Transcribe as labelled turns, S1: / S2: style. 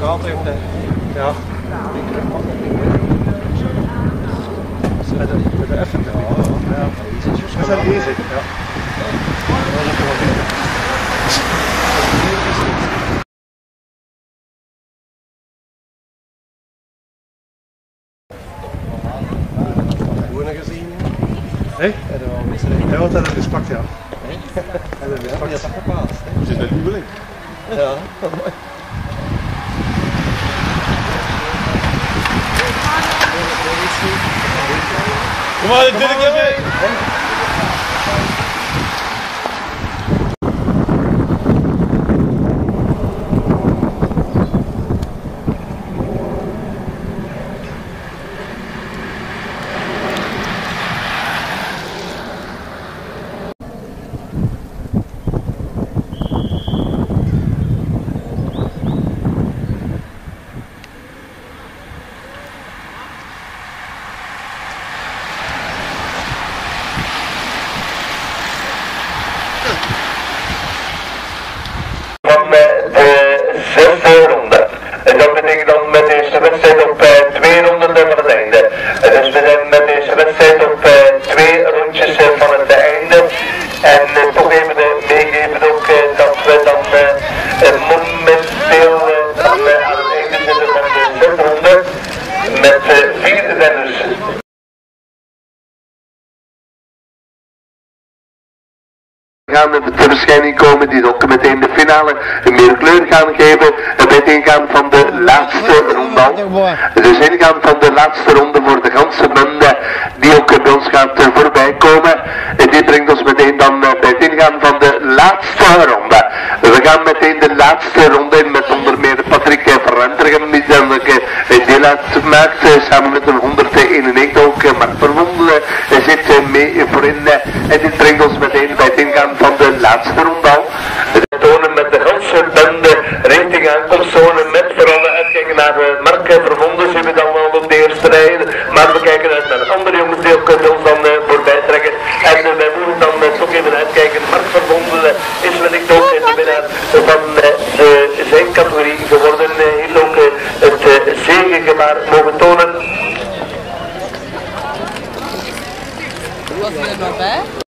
S1: kater in de... Ja. Met de effen. Ja. Dat zijn deze. Ja. Gezien? Nee? Ja, wat hebben we gespakt, ja. Hebben we gespakt. Dat is gepaast. Het is een huweling. Ja, mooi. Kom maar, dit doe ik je mee.
S2: Gaan met de verschijning komen die ook meteen de finale meer kleur gaan geven bij het ingaan van de laatste ronde. Dus ingaan van de laatste ronde voor de ganse bende die ook bij ons gaat voorbij komen. En die brengt ons meteen dan bij het ingaan van de laatste ronde. We gaan meteen de laatste ronde in met onder meer Patrick Verrentergem die dan deel uitmaakt samen met een 191 ook Mark Verwondelen zit mee voorin en dit brengt ons meteen bij het ingaan van de laatste ronde. We tonen met de ganse bende richting aankomstzone met vooral uitkijken naar Mark Verwondelen, zien we dan wel op de eerste rij, maar we kijken uit naar andere jongens die ook ons dan voorbij trekken en wij moeten dan toch even uitkijken. Mark Verwondelen is wellicht ook de winnaar van zijn categorie geworden, heeft ook het zegengebaar mogen tonen.
S3: Was hij er nog bij?